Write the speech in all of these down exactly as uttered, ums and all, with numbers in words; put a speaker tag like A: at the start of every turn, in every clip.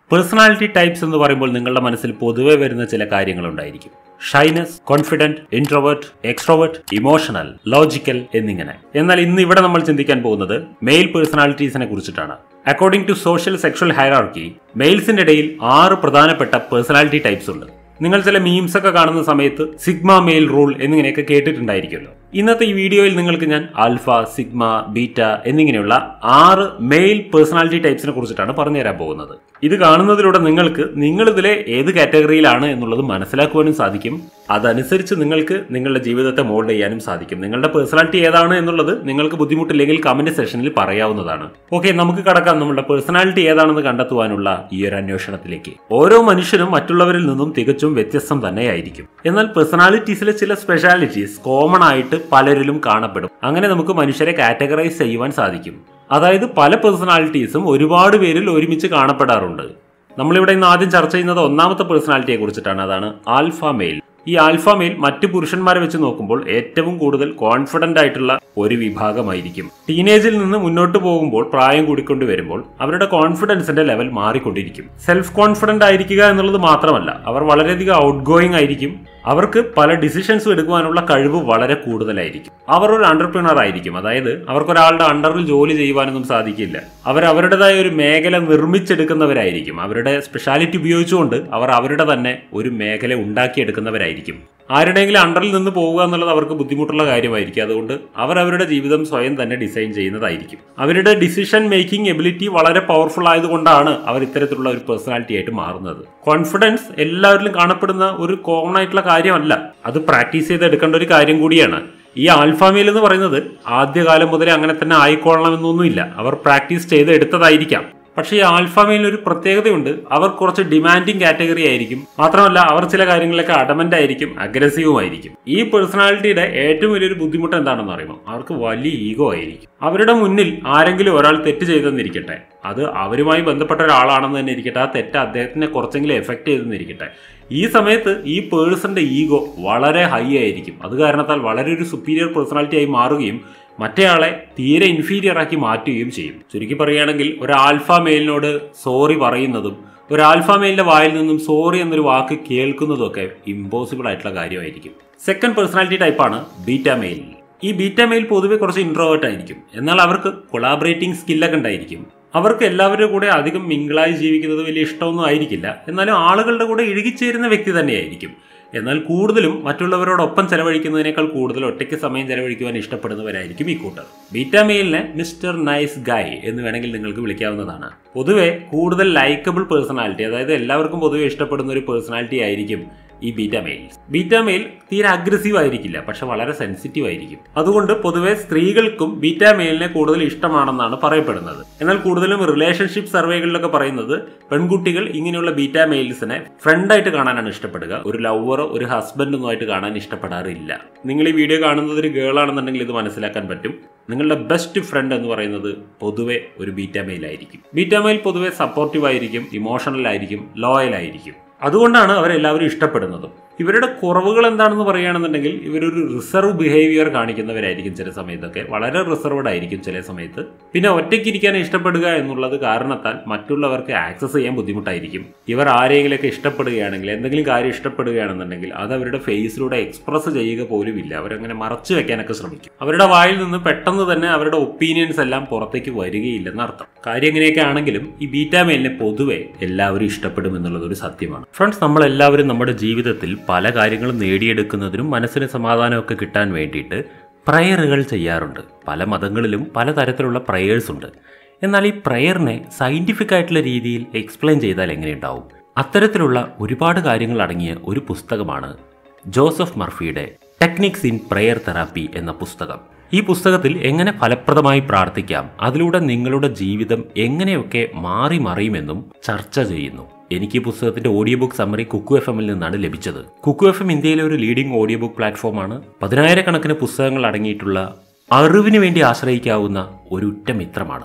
A: Personality types എന്ന് പറയുമ്പോൾ നിങ്ങളുടെ മനസ്സിൽ പൊതുവെ വരുന്ന ചില കാര്യങ്ങളുണ്ടായിരിക്കും. Shyness, confident, introvert, extrovert, emotional, logical എന്നിങ്ങനെ. എന്നാൽ ഇന്ന് ഇവിടെ നമ്മൾ ചിന്തിക്കാൻ പോകുന്നത് മെയിൽ പേഴ്സണാലിറ്റീസിനെ കുറിച്ചിട്ടാണ്. According to social sexual hierarchy, മെയിൽസിന്റെ ഇടയിൽ ആറ് പ്രധാനപ്പെട്ട പേഴ്സണാലിറ്റി ടൈപ്സ് ഉണ്ട്. നിങ്ങൾ ചില മീംസ് ഒക്കെ കാണുന്ന സമയത്ത് സിഗ്മ മെയിൽ റൂൾ എന്നിങ്ങനെയൊക്കെ കേട്ടിട്ടുണ്ടായിരിക്കുമല്ലോ. ഇന്നത്തെ ഈ വീഡിയോയിൽ നിങ്ങൾക്ക് ഞാൻ ആൽഫ, സിഗ്മ, ബീറ്റ എന്നിങ്ങനെയുള്ള ആറ് മെയിൽ പേഴ്സണാലിറ്റി ടൈപ്സിനെ കുറിച്ചിട്ടാണ് പറഞ്ഞുതരാൻ പോകുന്നത്. ഇത് കാണുന്നതിലൂടെ നിങ്ങൾക്ക് നിങ്ങൾ ഇതിലെ ഏത് കാറ്റഗറിയിലാണ് എന്നുള്ളത് മനസ്സിലാക്കുവാനും സാധിക്കും. അതനുസരിച്ച് നിങ്ങൾക്ക് നിങ്ങളുടെ ജീവിതത്തെ മോൾഡ് ചെയ്യാനും സാധിക്കും. നിങ്ങളുടെ പേഴ്സണാലിറ്റി ഏതാണ് എന്നുള്ളത് നിങ്ങൾക്ക് ബുദ്ധിമുട്ടില്ലെങ്കിൽ കമന്റ് സെക്ഷനിൽ പറയാവുന്നതാണ്. ഓക്കെ, നമുക്ക് കടക്കാം നമ്മുടെ പേഴ്സണാലിറ്റി ഏതാണെന്ന് കണ്ടെത്തുവാനുള്ള ഈ ഒരു അന്വേഷണത്തിലേക്ക്. ഓരോ മനുഷ്യനും മറ്റുള്ളവരിൽ നിന്നും തികച്ചും വ്യത്യസ്തം തന്നെയായിരിക്കും. എന്നാൽ പേഴ്സണാലിറ്റീസിലെ ചില സ്പെഷ്യാലിറ്റീസ് കോമൺ ആയിട്ട് പലരിലും കാണപ്പെടും. അങ്ങനെ നമുക്ക് മനുഷ്യരെ കാറ്റഗറൈസ് ചെയ്യുവാൻ സാധിക്കും. അതായത് പല പേഴ്സണാലിറ്റീസും ഒരുപാട് പേരിൽ ഒരുമിച്ച് കാണപ്പെടാറുണ്ട്. നമ്മളിവിടെ ഇന്ന് ആദ്യം ചർച്ച ചെയ്യുന്നത് ഒന്നാമത്തെ പേഴ്സണാലിറ്റിയെ കുറിച്ചിട്ടാണ്. അതാണ് ആൽഫ മെയിൽ. ഈ ആൽഫ മെയിൽ മറ്റു പുരുഷന്മാരെ വെച്ച് നോക്കുമ്പോൾ ഏറ്റവും കൂടുതൽ കോൺഫിഡന്റ് ആയിട്ടുള്ള ഒരു വിഭാഗമായിരിക്കും. ടീനേജിൽ നിന്ന് മുന്നോട്ട് പോകുമ്പോൾ, പ്രായം കൂടിക്കൊണ്ട് വരുമ്പോൾ അവരുടെ കോൺഫിഡൻസിന്റെ ലെവൽ മാറിക്കൊണ്ടിരിക്കും. സെൽഫ് കോൺഫിഡന്റ് ആയിരിക്കുക എന്നുള്ളത് മാത്രമല്ല, അവർ വളരെയധികം ഔട്ട് ഗോയിങ് ആയിരിക്കും. അവർക്ക് പല ഡിസിഷൻസും എടുക്കുവാനുള്ള കഴിവ് വളരെ കൂടുതലായിരിക്കും. അവർ ഒരു എന്റർപ്രണർ ആയിരിക്കും. അതായത് അവർക്ക് ഒരാളുടെ അണ്ടറിൽ ജോലി ചെയ്യുവാനൊന്നും സാധിക്കില്ല. അവർ അവരുടേതായ ഒരു മേഖല നിർമ്മിച്ചെടുക്കുന്നവരായിരിക്കും. അവരുടെ സ്പെഷ്യാലിറ്റി ഉപയോഗിച്ചുകൊണ്ട് അവർ അവരുടെ തന്നെ ഒരു മേഖല ഉണ്ടാക്കിയെടുക്കുന്നവരായിരിക്കും. ആരുടെയെങ്കിലും അണ്ടറിൽ നിന്ന് പോവുക എന്നുള്ളത് അവർക്ക് ബുദ്ധിമുട്ടുള്ള കാര്യമായിരിക്കും. അതുകൊണ്ട് അവർ അവരുടെ ജീവിതം സ്വയം തന്നെ ഡിസൈൻ ചെയ്യുന്നതായിരിക്കും. അവരുടെ ഡിസിഷൻ മേക്കിംഗ് എബിലിറ്റി വളരെ പവർഫുൾ ആയതുകൊണ്ടാണ് അവർ ഇത്തരത്തിലുള്ള ഒരു പേഴ്സണാലിറ്റി ആയിട്ട് മാറുന്നത്. കോൺഫിഡൻസ് എല്ലാവരിലും കാണപ്പെടുന്ന ഒരു കോമൺ ആയിട്ടുള്ള കാര്യമല്ല. അത് പ്രാക്ടീസ് ചെയ്തെടുക്കേണ്ട ഒരു കാര്യം കൂടിയാണ്. ഈ ആൽഫ മെയിൽ എന്ന് പറയുന്നത് ആദ്യകാലം മുതലേ അങ്ങനെ തന്നെ ആയിക്കൊള്ളണമെന്നൊന്നുമില്ല. അവർ പ്രാക്ടീസ് ചെയ്ത് എടുത്തതായിരിക്കാം. പക്ഷേ ഈ ആൽഫ മെയിലിന് ഒരു പ്രത്യേകതയുണ്ട്. അവർ കുറച്ച് ഡിമാൻഡിങ് കാറ്റഗറി ആയിരിക്കും. മാത്രമല്ല അവർ ചില കാര്യങ്ങളിലൊക്കെ അഡമന്റ് ആയിരിക്കും, അഗ്രസീവും ആയിരിക്കും. ഈ പേഴ്സണാലിറ്റിയുടെ ഏറ്റവും വലിയൊരു ബുദ്ധിമുട്ട് എന്താണെന്ന് പറയുമ്പോൾ അവർക്ക് വലിയ ഈഗോ ആയിരിക്കും. അവരുടെ മുന്നിൽ ആരെങ്കിലും ഒരാൾ തെറ്റ് ചെയ്തെന്നിരിക്കട്ടെ, അത് അവരുമായി ബന്ധപ്പെട്ട ഒരാളാണെന്ന് തന്നെ ഇരിക്കട്ടെ, ആ തെറ്റ് അദ്ദേഹത്തിനെ കുറച്ചെങ്കിലും എഫക്ട് ചെയ്തെന്നിരിക്കട്ടെ, ഈ സമയത്ത് ഈ പേഴ്സന്റെ ഈഗോ വളരെ ഹൈ ആയിരിക്കും. അത് കാരണത്താൽ വളരെ ഒരു സുപ്പീരിയർ പേഴ്സണാലിറ്റി ആയി മാറുകയും മറ്റേയാളെ തീരെ ഇൻഫീരിയർ ആക്കി മാറ്റുകയും ചെയ്യും. ചുരുക്കി പറയുകയാണെങ്കിൽ ഒരു ആൽഫ മെയിലിനോട് സോറി പറയുന്നതും ഒരു ആൽഫ മെയിലിന്റെ വായിൽ നിന്നും സോറി എന്നൊരു വാക്ക് കേൾക്കുന്നതും ഒക്കെ ഇമ്പോസിബിൾ ആയിട്ടുള്ള കാര്യമായിരിക്കും. സെക്കൻഡ് പേഴ്സണാലിറ്റി ടൈപ്പാണ് ബീറ്റ മെയിൽ. ഈ ബീറ്റ മെയിൽ പൊതുവെ കുറച്ച് ഇൻട്രോവേർട്ട് ആയിരിക്കും. എന്നാൽ അവർക്ക് കൊളാബറേറ്റിംഗ് സ്കില്ലൊക്കെ ഉണ്ടായിരിക്കും. അവർക്ക് എല്ലാവരുടെ കൂടെ അധികം മിങ്കിളായി ജീവിക്കുന്നത് വലിയ ഇഷ്ടമൊന്നും ആയിരിക്കില്ല. എന്നാലും ആളുകളുടെ കൂടെ ഇഴുകിച്ചേരുന്ന വ്യക്തി തന്നെയായിരിക്കും. എന്നാൽ കൂടുതലും മറ്റുള്ളവരോടൊപ്പം ചെലവഴിക്കുന്നതിനേക്കാൾ കൂടുതൽ ഒറ്റയ്ക്ക് സമയം ചെലവഴിക്കുവാൻ ഇഷ്ടപ്പെടുന്നവരായിരിക്കും ഈ കൂട്ടർ. ബീറ്റ മെയിലിനെ മിസ്റ്റർ നൈസ് ഗായ് എന്ന് വേണമെങ്കിൽ നിങ്ങൾക്ക് വിളിക്കാവുന്നതാണ്. പൊതുവെ കൂടുതൽ ലൈക്കബിൾ പേഴ്സണാലിറ്റി, അതായത് എല്ലാവർക്കും പൊതുവെ ഇഷ്ടപ്പെടുന്ന ഒരു പേഴ്സണാലിറ്റി ആയിരിക്കും ഈ ബീറ്റ മെയിൽ. ബീറ്റ മെയിൽ തീരെ അഗ്രസീവ് ആയിരിക്കില്ല, പക്ഷെ വളരെ സെൻസിറ്റീവ് ആയിരിക്കും. അതുകൊണ്ട് പൊതുവെ സ്ത്രീകൾക്കും ബീറ്റ മെയിലിനെ കൂടുതൽ ഇഷ്ടമാണെന്നാണ് പറയപ്പെടുന്നത്. എന്നാൽ കൂടുതലും റിലേഷൻഷിപ്പ് സർവേകളിലൊക്കെ പറയുന്നത് പെൺകുട്ടികൾ ഇങ്ങനെയുള്ള ബീറ്റ മെയിൽസിനെ ഫ്രണ്ടായിട്ട് കാണാനാണ് ഇഷ്ടപ്പെടുക. ഒരു ലവറോ ഒരു ഹസ്ബൻഡൊന്നും ആയിട്ട് കാണാൻ ഇഷ്ടപ്പെടാറില്ല. നിങ്ങൾ ഈ വീഡിയോ കാണുന്നത് ഒരു ഗേൾ ആണെന്നുണ്ടെങ്കിൽ ഇത് മനസ്സിലാക്കാൻ പറ്റും. നിങ്ങളുടെ ബെസ്റ്റ് ഫ്രണ്ട് എന്ന് പറയുന്നത് പൊതുവെ ഒരു ബീറ്റ മെയിൽ ആയിരിക്കും. ബീറ്റ മെയിൽ പൊതുവെ സപ്പോർട്ടീവ് ആയിരിക്കും, ഇമോഷണൽ ആയിരിക്കും, ലോയൽ ആയിരിക്കും. അതുകൊണ്ടാണ് അവരെല്ലാവരും ഇഷ്ടപ്പെടുന്നതും. ഇവരുടെ കുറവുകൾ എന്താണെന്ന് പറയുകയാണെന്നുണ്ടെങ്കിൽ ഇവരൊരു റിസർവ് ബിഹേവിയർ കാണിക്കുന്നവരായിരിക്കും. ചില സമയത്തൊക്കെ വളരെ റിസർവ്ഡ് ആയിരിക്കും ചില സമയത്ത്. പിന്നെ ഒറ്റയ്ക്കിരിക്കാൻ ഇഷ്ടപ്പെടുക എന്നുള്ളത് കാരണത്താൽ മറ്റുള്ളവർക്ക് ആക്സസ് ചെയ്യാൻ ബുദ്ധിമുട്ടായിരിക്കും. ഇവർ ആരെങ്കിലുമൊക്കെ ഇഷ്ടപ്പെടുകയാണെങ്കിൽ, എന്തെങ്കിലും കാര്യം ഇഷ്ടപ്പെടുകയാണെന്നുണ്ടെങ്കിൽ അത് അവരുടെ ഫേസിലൂടെ എക്സ്പ്രസ് ചെയ്യുക പോലും ഇല്ല. അവരങ്ങനെ മറച്ചു വെക്കാനൊക്കെ ശ്രമിക്കും. അവരുടെ വായിൽ നിന്ന് പെട്ടെന്ന് തന്നെ അവരുടെ ഒപ്പീനിയൻസ് എല്ലാം പുറത്തേക്ക് വരികയില്ലെന്ന് അർത്ഥം. കാര്യം എങ്ങനെയൊക്കെ ആണെങ്കിലും ഈ ബീറ്റ മെയിലിനെ പൊതുവെ എല്ലാവരും ഇഷ്ടപ്പെടും എന്നുള്ളതൊരു സത്യമാണ്. ഫ്രണ്ട്സ്, നമ്മളെല്ലാവരും നമ്മുടെ ജീവിതത്തിൽ പല കാര്യങ്ങളും നേടിയെടുക്കുന്നതിനും മനസ്സിന് സമാധാനമൊക്കെ കിട്ടാൻ വേണ്ടിയിട്ട് പ്രയറുകൾ ചെയ്യാറുണ്ട്. പല മതങ്ങളിലും പലതരത്തിലുള്ള പ്രയേഴ്സ് ഉണ്ട്. എന്നാൽ ഈ പ്രയറിനെ സയന്റിഫിക് ആയിട്ടുള്ള രീതിയിൽ എക്സ്പ്ലെയിൻ ചെയ്താൽ എങ്ങനെയുണ്ടാവും? അത്തരത്തിലുള്ള ഒരുപാട് കാര്യങ്ങൾ അടങ്ങിയ ഒരു പുസ്തകമാണ് ജോസഫ് മർഫിയുടെ ടെക്നിക്സ് ഇൻ പ്രയർ തെറാപ്പി എന്ന പുസ്തകം. ഈ പുസ്തകത്തിൽ എങ്ങനെ ഫലപ്രദമായി പ്രാർത്ഥിക്കാം, അതിലൂടെ നിങ്ങളുടെ ജീവിതം എങ്ങനെയൊക്കെ മാറി മറിയുമെന്നും ചർച്ച ചെയ്യുന്നു. എനിക്ക് ഈ പുസ്തകത്തിന്റെ audio book summary Kuku F എമ്മിൽ നിന്നാണ് ലഭിച്ചത്. കുക്കു എഫ് എം ഇന്ത്യയിലെ ഒരു ലീഡിംഗ് ഓഡിയോ ബുക്ക് പ്ലാറ്റ്ഫോമാണ്. പതിനായിരക്കണക്കിന് പുസ്തകങ്ങൾ അടങ്ങിയിട്ടുള്ള അറിവിന് വേണ്ടി ആശ്രയിക്കാവുന്ന ഒരു ഉറ്റ മിത്രമാണ്.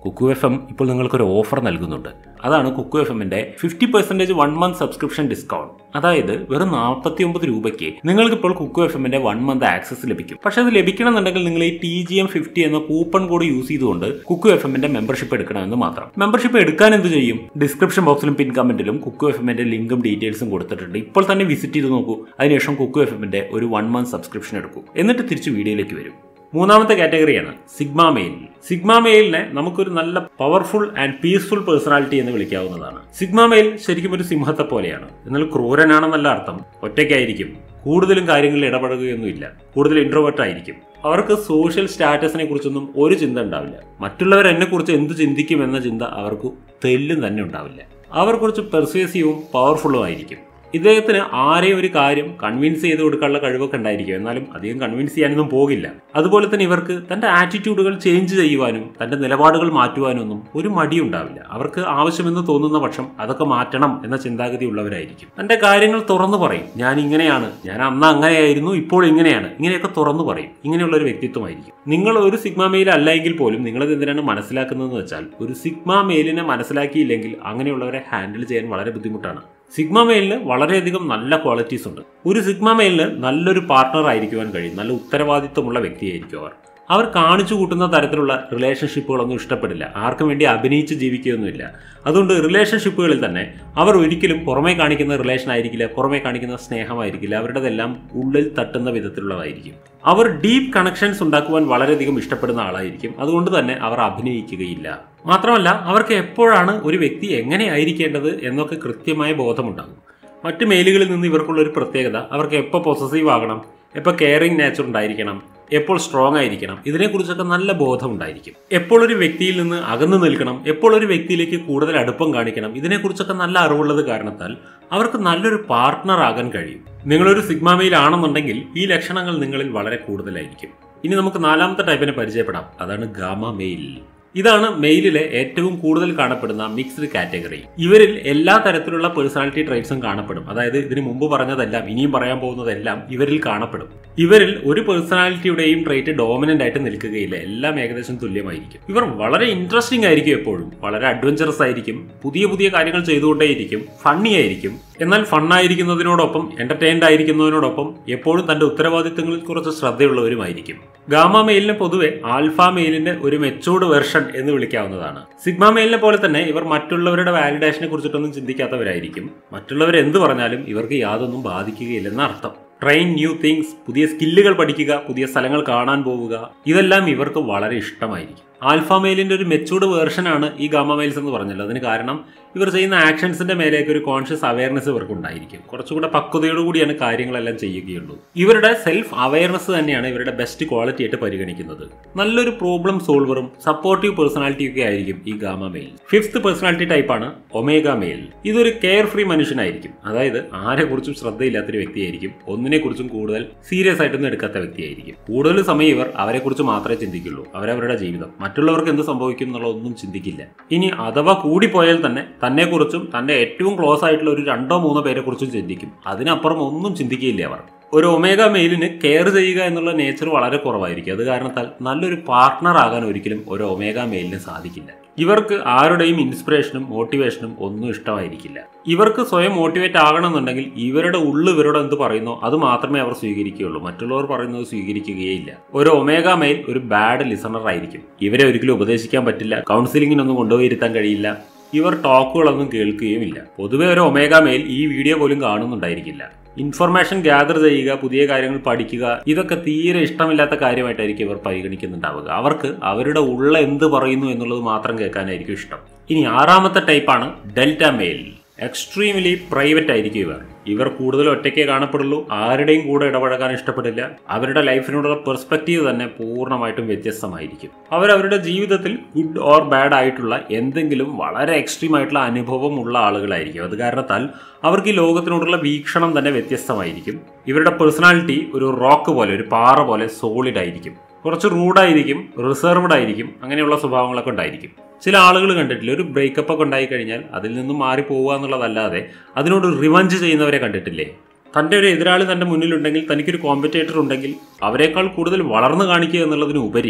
A: കുക്കു എഫ് എം ഇപ്പോൾ നിങ്ങൾക്കൊരു ഓഫർ നൽകുന്നുണ്ട്. അതാണ് കുക്കു എഫ് എമ്മിന്റെ fifty percentage one month subscription discount. അതായത് വെറും നാൽപ്പത്തി ഒമ്പത് രൂപയ്ക്ക് നിങ്ങൾക്ക് ഇപ്പോൾ കുക്കു എഫ് എമ്മിന്റെ വൺ മന്ത് ആക്സസ് ലഭിക്കും. പക്ഷെ അത് ലഭിക്കണമെന്നുണ്ടെങ്കിൽ നിങ്ങൾ ഈ ടി ജി എം ഫിഫ്റ്റി എന്ന കൂപ്പൺ കോഡ് യൂസ് ചെയ്തുകൊണ്ട് കുക്കു എഫ് എമ്മിന്റെ മെമ്പർഷിപ്പ് എടുക്കണമെന്ന് മാത്രം. മെമ്പർഷിപ്പ് എടുക്കാൻ എന്ത് ചെയ്യും? ഡിസ്ക്രിപ്ഷൻ ബോക്സിലും പിൻ കമന്റിലും കുക്കു എഫ് എമ്മിന്റെ ലിങ്കും ഡീറ്റെയിൽസും കൊടുത്തിട്ടുണ്ട്. ഇപ്പോൾ തന്നെ വിസിറ്റ് ചെയ്ത് നോക്കൂ. അതിനുശേഷം കുക്കു എഫ് എമ്മിന്റെ ഒരു വൺ മന്ത് സബ്സ്ക്രിപ്ഷൻ എടുക്കൂ. എന്നിട്ട് തിരിച്ച് വീഡിയോയിലേക്ക് വരും. മൂന്നാമത്തെ കാറ്റഗറിയാണ് സിഗ്മ മെയിൽ. സിഗ്മ മെയിലിനെ നമുക്കൊരു നല്ല പവർഫുൾ ആൻഡ് പീസ്ഫുൾ പേഴ്സണാലിറ്റി എന്ന് വിളിക്കാവുന്നതാണ്. സിഗ്മ മെയിൽ ശരിക്കും ഒരു സിംഹത്തെ പോലെയാണ്. എന്നാൽ ക്രൂരനാണെന്നല്ല അർത്ഥം. ഒറ്റയ്ക്കായിരിക്കും, കൂടുതലും കാര്യങ്ങളിൽ ഇടപെടുകയൊന്നുമില്ല, കൂടുതൽ ഇൻട്രോവേർട്ട് ആയിരിക്കും. അവർക്ക് സോഷ്യൽ സ്റ്റാറ്റസിനെ കുറിച്ചൊന്നും ഒരു ചിന്ത ഉണ്ടാവില്ല. മറ്റുള്ളവർ എന്നെ കുറിച്ച് എന്ത് ചിന്തിക്കും എന്ന ചിന്ത അവർക്ക് തെല്ലും തന്നെ ഉണ്ടാവില്ല. അവർ കുറച്ച് പെർസ്വേസീവും പവർഫുള്ളും ആയിരിക്കും. ഇദ്ദേഹത്തിന് ആരെയും ഒരു കാര്യം കൺവിൻസ് ചെയ്ത് കൊടുക്കാനുള്ള കഴിവൊക്കെ ഉണ്ടായിരിക്കും. എന്നാലും അധികം കൺവിൻസ് ചെയ്യാനൊന്നും പോകില്ല. അതുപോലെ തന്നെ ഇവർക്ക് തന്റെ ആറ്റിറ്റ്യൂഡുകൾ ചേഞ്ച് ചെയ്യുവാനും തന്റെ നിലപാടുകൾ മാറ്റുവാനും ഒന്നും ഒരു മടിയുണ്ടാവില്ല. അവർക്ക് ആവശ്യമെന്ന് തോന്നുന്ന പക്ഷം അതൊക്കെ മാറ്റണം എന്ന ചിന്താഗതി ഉള്ളവരായിരിക്കും. തന്റെ കാര്യങ്ങൾ തുറന്നു പറയും. ഞാൻ ഇങ്ങനെയാണ്, ഞാൻ അന്ന് അങ്ങനെയായിരുന്നു, ഇപ്പോൾ ഇങ്ങനെയാണ്, ഇങ്ങനെയൊക്കെ തുറന്നു പറയും. ഇങ്ങനെയുള്ള ഒരു വ്യക്തിത്വമായിരിക്കും. നിങ്ങൾ ഒരു സിഗ്മ മെയിൽ അല്ല എങ്കിൽ പോലും നിങ്ങളത് എന്തിനാണ് മനസ്സിലാക്കുന്നതെന്ന് വെച്ചാൽ, ഒരു സിഗ്മ മെയിലിനെ മനസ്സിലാക്കിയില്ലെങ്കിൽ അങ്ങനെയുള്ളവരെ ഹാൻഡിൽ ചെയ്യാൻ വളരെ ബുദ്ധിമുട്ടാണ്. സിഗ്മ മെയിലിന് വളരെയധികം നല്ല ക്വാളിറ്റീസ് ഉണ്ട്. ഒരു സിഗ്മ മെയിലിന് നല്ലൊരു പാർട്ട്ണർ ആയിരിക്കുവാൻ കഴിയും. നല്ല ഉത്തരവാദിത്വമുള്ള വ്യക്തിയായിരിക്കും അവർ. അവർ കാണിച്ചു കൂട്ടുന്ന തരത്തിലുള്ള റിലേഷൻഷിപ്പുകളൊന്നും ഇഷ്ടപ്പെടില്ല. ആർക്കും വേണ്ടി അഭിനയിച്ച് ജീവിക്കുകയൊന്നുമില്ല. അതുകൊണ്ട് റിലേഷൻഷിപ്പുകളിൽ തന്നെ അവർ ഒരിക്കലും പുറമേ കാണിക്കുന്ന റിലേഷൻ ആയിരിക്കില്ല, പുറമേ കാണിക്കുന്ന സ്നേഹമായിരിക്കില്ല. അവരുടേതെല്ലാം ഉള്ളിൽ തട്ടുന്ന വിധത്തിലുള്ളതായിരിക്കും. അവർ ഡീപ്പ് കണക്ഷൻസ് ഉണ്ടാക്കുവാൻ വളരെയധികം ഇഷ്ടപ്പെടുന്ന ആളായിരിക്കും. അതുകൊണ്ട് തന്നെ അവർ അഭിനയിക്കുകയില്ല. മാത്രമല്ല അവർക്ക് എപ്പോഴാണ് ഒരു വ്യക്തി എങ്ങനെയായിരിക്കേണ്ടത് എന്നൊക്കെ കൃത്യമായ ബോധമുണ്ടാകും. മറ്റ് മെയിലുകളിൽ നിന്ന് ഇവർക്കുള്ള ഒരു പ്രത്യേകത, അവർക്ക് എപ്പോൾ പൊസസീവ് ആകണം, എപ്പോൾ കെയറിങ് നേച്ചർ ഉണ്ടായിരിക്കണം, എപ്പോൾ സ്ട്രോങ് ആയിരിക്കണം, ഇതിനെക്കുറിച്ചൊക്കെ നല്ല ബോധം ഉണ്ടായിരിക്കും. എപ്പോൾ ഒരു വ്യക്തിയിൽ നിന്ന് അകന്നു നിൽക്കണം, എപ്പോൾ ഒരു വ്യക്തിയിലേക്ക് കൂടുതൽ അടുപ്പം കാണിക്കണം, ഇതിനെക്കുറിച്ചൊക്കെ നല്ല അറിവുള്ളത് കാരണത്താൽ അവർക്ക് നല്ലൊരു പാർട്ട്ണർ ആകാൻ കഴിയും. നിങ്ങളൊരു സിഗ്മ മെയിൽ ആണെന്നുണ്ടെങ്കിൽ ഈ ലക്ഷണങ്ങൾ നിങ്ങളിൽ വളരെ കൂടുതലായിരിക്കും. ഇനി നമുക്ക് നാലാമത്തെ ടൈപ്പിനെ പരിചയപ്പെടാം. അതാണ് ഗാമ മെയിൽ. ഇതാണ് മെയിലിലെ ഏറ്റവും കൂടുതൽ കാണപ്പെടുന്ന മിക്സ്ഡ് കാറ്റഗറി. ഇവരിൽ എല്ലാ തരത്തിലുള്ള പേഴ്സണാലിറ്റി ട്രൈറ്റ്സും കാണപ്പെടും. അതായത് ഇതിന് മുമ്പ് പറഞ്ഞതെല്ലാം ഇനിയും പറയാൻ പോകുന്നതെല്ലാം ഇവരിൽ കാണപ്പെടും. ഇവരിൽ ഒരു പേഴ്സണാലിറ്റിയുടെയും ട്രൈറ്റ് ഡോമിനന്റ് ആയിട്ട് നിൽക്കുകയില്ല. എല്ലാം ഏകദേശം തുല്യമായിരിക്കും. ഇവർ വളരെ ഇൻട്രസ്റ്റിംഗ് ആയിരിക്കും, എപ്പോഴും വളരെ അഡ്വഞ്ചറസ് ആയിരിക്കും, പുതിയ പുതിയ കാര്യങ്ങൾ ചെയ്തുകൊണ്ടേയിരിക്കും, ഫണ്ണി ആയിരിക്കും. എന്നാൽ ഫണ്ണായിരിക്കുന്നതിനോടൊപ്പം എന്റർടൈൻഡ് ആയിരിക്കുന്നതിനോടൊപ്പം എപ്പോഴും തന്റെ ഉത്തരവാദിത്തങ്ങളിൽ കുറച്ച് ശ്രദ്ധയുള്ളവരുമായിരിക്കും. ഗാമ മെയിലിനെ പൊതുവെ ആൽഫ മെയിലിന്റെ ഒരു മെച്ചൂർഡ് വെർഷൻ എന്ന് വിളിക്കാവുന്നതാണ്. സിഗ്മ മെയിലിനെ പോലെ തന്നെ ഇവർ മറ്റുള്ളവരുടെ വാലിഡേഷനെ കുറിച്ചിട്ടൊന്നും ചിന്തിക്കാത്തവരായിരിക്കും. മറ്റുള്ളവർ എന്ത് പറഞ്ഞാലും ഇവർക്ക് യാതൊന്നും ബാധിക്കുകയില്ലെന്ന അർത്ഥം. ട്രെയിൻ ന്യൂ തിങ്സ്, പുതിയ സ്കില്ലുകൾ പഠിക്കുക, പുതിയ സ്ഥലങ്ങൾ കാണാൻ പോവുക, ഇതെല്ലാം ഇവർക്ക് വളരെ ഇഷ്ടമായിരിക്കും. ആൽഫ മെയിലിന്റെ ഒരു മെച്ചൂർഡ് വേർഷനാണ് ഈ ഗാമ മെയിൽസ് എന്ന് പറഞ്ഞല്ലോ. അതിന് കാരണം ഇവർ ചെയ്യുന്ന ആക്ഷൻസിന്റെ മേലേക്ക് ഒരു കോൺഷ്യസ് അവയർനെസ് ഇവർക്ക് ഉണ്ടായിരിക്കും. കുറച്ചുകൂടെ പക്വതയോടുകൂടിയാണ് കാര്യങ്ങളെല്ലാം ചെയ്യുകയുള്ളൂ. ഇവരുടെ സെൽഫ് അവയർനെസ് തന്നെയാണ് ഇവരുടെ ബെസ്റ്റ് ക്വാളിറ്റി ആയിട്ട് പരിഗണിക്കുന്നത്. നല്ലൊരു പ്രോബ്ലം സോൾവറും സപ്പോർട്ടീവ് പേഴ്സണാലിറ്റിയും ഒക്കെ ആയിരിക്കും ഈ ഗാമ മെയിൽ. ഫിഫ്ത്ത് പേഴ്സണാലിറ്റി ടൈപ്പാണ് ഒമേഗ മെയിൽ. ഇതൊരു കെയർ ഫ്രീ മനുഷ്യനായിരിക്കും. അതായത് ആരെ കുറിച്ചും ശ്രദ്ധയില്ലാത്തൊരു വ്യക്തിയായിരിക്കും. ഒന്നിനെ കുറിച്ചും കൂടുതൽ സീരിയസ് ആയിട്ടൊന്നും എടുക്കാത്ത വ്യക്തിയായിരിക്കും. കൂടുതൽ സമയം ഇവർ അവരെ കുറിച്ച് മാത്രമേ ചിന്തിക്കുള്ളൂ. അവരവരുടെ ജീവിതം, മറ്റുള്ളവർക്ക് എന്ത് സംഭവിക്കും എന്നുള്ളതൊന്നും ചിന്തിക്കില്ല. ഇനി അഥവാ കൂടിപ്പോയാൽ തന്നെ തന്നെക്കുറിച്ചും തന്റെ ഏറ്റവും ക്ലോസ് ആയിട്ടുള്ള ഒരു രണ്ടോ മൂന്നോ പേരെ കുറിച്ചും ചിന്തിക്കും. അതിനപ്പുറം ഒന്നും ചിന്തിക്കുകയില്ല അവർ. ഒരു ഒമേഗ മെയിലിന് കെയർ ചെയ്യുക എന്നുള്ള നേച്ചർ വളരെ കുറവായിരിക്കും. അത് കാരണത്താൽ നല്ലൊരു പാർട്ട്ണർ ആകാൻ ഒരിക്കലും ഒരു ഒമേഗ മെയിലിന് സാധിക്കില്ല. ഇവർക്ക് ആരുടെയും ഇൻസ്പിറേഷനും മോട്ടിവേഷനും ഒന്നും ഇഷ്ടമായിരിക്കില്ല. ഇവർക്ക് സ്വയം മോട്ടിവേറ്റ് ആകണമെന്നുണ്ടെങ്കിൽ ഇവരുടെ ഉള്ളു ഇവരോട് എന്ത് പറയുന്നോ അത് മാത്രമേ അവർ സ്വീകരിക്കുകയുള്ളൂ. മറ്റുള്ളവർ പറയുന്നത് സ്വീകരിക്കുകയില്ല. ഒരു ഒമേഗ മെയിൽ ഒരു ബാഡ് ലിസണർ ആയിരിക്കും. ഇവരെ ഒരിക്കലും ഉപദേശിക്കാൻ പറ്റില്ല, കൗൺസിലിങ്ങിനൊന്നും കൊണ്ടുപോയി ഇരുത്താൻ കഴിയില്ല. ഇവർ ടോക്കുകളൊന്നും കേൾക്കുകയുമില്ല. പൊതുവെ ഒരു ഒമേഗ മെയിൽ ഈ വീഡിയോ പോലും കാണുന്നുണ്ടായിരിക്കില്ല. ഇൻഫർമേഷൻ ഗ്യാദർ ചെയ്യുക, പുതിയ കാര്യങ്ങൾ പഠിക്കുക, ഇതൊക്കെ തീരെ ഇഷ്ടമില്ലാത്ത കാര്യമായിട്ടായിരിക്കും ഇവർ പരിഗണിക്കുന്നുണ്ടാവുക. അവർക്ക് അവരുടെ ഉള്ള എന്ത് പറയുന്നു എന്നുള്ളത് മാത്രം കേൾക്കാനായിരിക്കും ഇഷ്ടം. ഇനി ആറാമത്തെ ടൈപ്പാണ് ഡെൽറ്റ മെയിൽ. എക്സ്ട്രീംലി പ്രൈവറ്റ് ആയിരിക്കും ഇവർ. ഇവർ കൂടുതൽ ഒറ്റയ്ക്കേ കാണപ്പെടുള്ളൂ. ആരുടെയും കൂടെ ഇടപഴകാൻ ഇഷ്ടപ്പെടില്ല. അവരുടെ ലൈഫിനോടുള്ള പെർസ്പെക്റ്റീവ് തന്നെ പൂർണ്ണമായിട്ടും വ്യത്യസ്തമായിരിക്കും. അവരവരുടെ ജീവിതത്തിൽ ഗുഡ് ഓർ ബാഡ് ആയിട്ടുള്ള എന്തെങ്കിലും വളരെ എക്സ്ട്രീം ആയിട്ടുള്ള അനുഭവം ഉള്ള ആളുകളായിരിക്കും. അത് കാരണത്താൽ അവർക്ക് ഈ ലോകത്തിനോടുള്ള വീക്ഷണം തന്നെ വ്യത്യസ്തമായിരിക്കും. ഇവരുടെ പേഴ്സണാലിറ്റി ഒരു റോക്ക് പോലെ, ഒരു പാറ പോലെ സോളിഡ് ആയിരിക്കും. കുറച്ച് റൂഡായിരിക്കും, റിസർവ്ഡ് ആയിരിക്കും, അങ്ങനെയുള്ള സ്വഭാവങ്ങളൊക്കെ ഉണ്ടായിരിക്കും. ചില ആളുകൾ കണ്ടിട്ടില്ലേ, ഒരു ബ്രേക്കപ്പ് ഒക്കെ ഉണ്ടായി കഴിഞ്ഞാൽ അതിൽ നിന്നും മാറി പോവുക എന്നുള്ളതല്ലാതെ അതിനോട് റിവഞ്ച് ചെയ്യുന്നവരെ കണ്ടിട്ടില്ലേ? തൻ്റെ ഒരു എതിരാളി തൻ്റെ മുന്നിലുണ്ടെങ്കിൽ, തനിക്കൊരു കോമ്പറ്റേറ്റർ ഉണ്ടെങ്കിൽ അവരെക്കാൾ കൂടുതൽ വളർന്നു കാണിക്കുക എന്നുള്ളതിനുപരി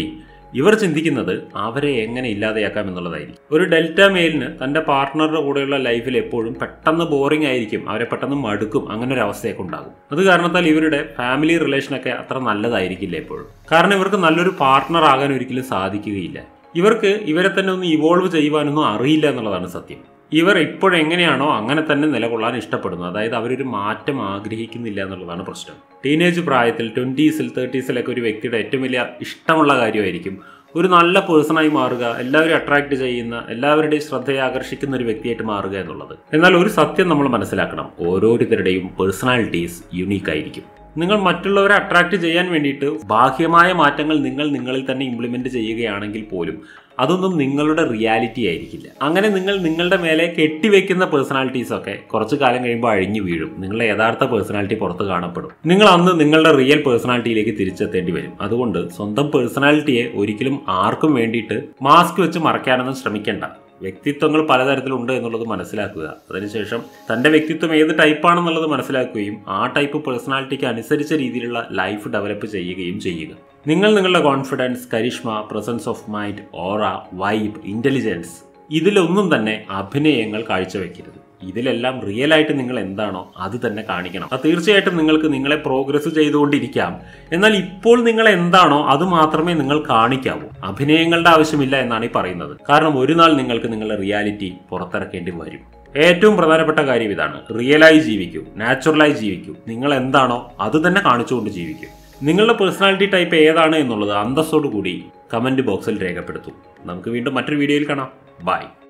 A: ഇവർ ചിന്തിക്കുന്നത് അവരെ എങ്ങനെ ഇല്ലാതെയാക്കാം എന്നുള്ളതായിരിക്കും. ഒരു ഡെൽറ്റ മെയിലിന് തന്റെ പാർട്ട്ണറുടെ കൂടെയുള്ള ലൈഫിൽ എപ്പോഴും പെട്ടെന്ന് ബോറിംഗ് ആയിരിക്കും, അവരെ പെട്ടെന്ന് മടുക്കും, അങ്ങനെ ഒരു അവസ്ഥയൊക്കെ ഉണ്ടാകും. അത് കാരണത്താൽ ഇവരുടെ ഫാമിലി റിലേഷനൊക്കെ അത്ര നല്ലതായിരിക്കില്ല എപ്പോഴും. കാരണം ഇവർക്ക് നല്ലൊരു പാർട്ട്ണർ ആകാൻ ഒരിക്കലും സാധിക്കുകയില്ല. ഇവർക്ക് ഇവരെ തന്നെ ഒന്ന് ഇവോൾവ് ചെയ്യുവാനൊന്നും അറിയില്ല എന്നുള്ളതാണ് സത്യം. ഇവർ ഇപ്പോഴെങ്ങനെയാണോ അങ്ങനെ തന്നെ നിലകൊള്ളാൻ ഇഷ്ടപ്പെടുന്നു. അതായത് അവരൊരു മാറ്റം ആഗ്രഹിക്കുന്നില്ല എന്നുള്ളതാണ് പ്രശ്നം. ടീനേജ് പ്രായത്തിൽ ട്വൻറ്റീസിൽ തേർട്ടീസിലൊക്കെ ഒരു വ്യക്തിയുടെ ഏറ്റവും വലിയ ഇഷ്ടമുള്ള കാര്യമായിരിക്കും ഒരു നല്ല പേഴ്സണായി മാറുക, എല്ലാവരും അട്രാക്ട് ചെയ്യുന്ന, എല്ലാവരുടെയും ശ്രദ്ധയെ ആകർഷിക്കുന്ന ഒരു വ്യക്തിയായിട്ട് മാറുക എന്നുള്ളത്. എന്നാൽ ഒരു സത്യം നമ്മൾ മനസ്സിലാക്കണം, ഓരോരുത്തരുടെയും പേഴ്സണാലിറ്റീസ് യുണീക്ക് ആയിരിക്കും. നിങ്ങൾ മറ്റുള്ളവരെ അട്രാക്ട് ചെയ്യാൻ വേണ്ടിയിട്ട് ബാഹ്യമായ മാറ്റങ്ങൾ നിങ്ങൾ നിങ്ങളിൽ തന്നെ ഇംപ്ലിമെന്റ് ചെയ്യുകയാണെങ്കിൽ പോലും അതൊന്നും നിങ്ങളുടെ റിയാലിറ്റി ആയിരിക്കില്ല. അങ്ങനെ നിങ്ങൾ നിങ്ങളുടെ മേലെ കെട്ടിവെക്കുന്ന പേഴ്സണാലിറ്റീസൊക്കെ കുറച്ചു കാലം കഴിയുമ്പോൾ അഴിഞ്ഞു വീഴും. നിങ്ങളുടെ യഥാർത്ഥ പേഴ്സണാലിറ്റി പുറത്ത് കാണപ്പെടും. നിങ്ങൾ അന്ന് നിങ്ങളുടെ റിയൽ പേഴ്സണാലിറ്റിയിലേക്ക് തിരിച്ചെത്തേണ്ടി വരും. അതുകൊണ്ട് സ്വന്തം പേഴ്സണാലിറ്റിയെ ഒരിക്കലും ആർക്കും വേണ്ടിയിട്ട് മാസ്ക് വെച്ച് മറയ്ക്കാനൊന്നും ശ്രമിക്കേണ്ട. വ്യക്തിത്വങ്ങൾ പലതരത്തിലുണ്ട് എന്നുള്ളത് മനസ്സിലാക്കുക. അതിനുശേഷം തൻ്റെ വ്യക്തിത്വം ഏത് ടൈപ്പാണെന്നുള്ളത് മനസ്സിലാക്കുകയും ആ ടൈപ്പ് പേഴ്സണാലിറ്റിക്ക് അനുസരിച്ച രീതിയിലുള്ള ലൈഫ് ഡെവലപ്പ് ചെയ്യുകയും ചെയ്യുക. നിങ്ങൾ നിങ്ങളുടെ confidence, charisma, presence of mind, aura, vibe, intelligence ഇതിലൊന്നും തന്നെ അഭിനയങ്ങൾ കാഴ്ചവെക്കരുത്. ഇതിലെല്ലാം റിയൽ ആയിട്ട് നിങ്ങൾ എന്താണോ അത് തന്നെ കാണിക്കണം. അത് തീർച്ചയായിട്ടും നിങ്ങൾക്ക് നിങ്ങളെ പ്രോഗ്രസ് ചെയ്തുകൊണ്ടിരിക്കാം. എന്നാൽ ഇപ്പോൾ നിങ്ങൾ എന്താണോ അത് മാത്രമേ നിങ്ങൾ കാണിക്കാവൂ. അഭിനയങ്ങളുടെ ആവശ്യമില്ല എന്നാണ് ഈ പറയുന്നത്. കാരണം ഒരു നാൾ നിങ്ങൾക്ക് നിങ്ങളുടെ റിയാലിറ്റി പുറത്തിറക്കേണ്ടി വരും. ഏറ്റവും പ്രധാനപ്പെട്ട കാര്യം ഇതാണ്, റിയലായി ജീവിക്കൂ, നാച്ചുറലായി ജീവിക്കൂ. നിങ്ങൾ എന്താണോ അത് തന്നെ കാണിച്ചുകൊണ്ട് ജീവിക്കൂ. നിങ്ങളുടെ പേഴ്സണാലിറ്റി ടൈപ്പ് ഏതാണ് എന്നുള്ളത് അന്തസ്സോടു കൂടി കമന്റ് ബോക്സിൽ രേഖപ്പെടുത്തൂ. നമുക്ക് വീണ്ടും മറ്റൊരു വീഡിയോയിൽ കാണാം. ബൈ.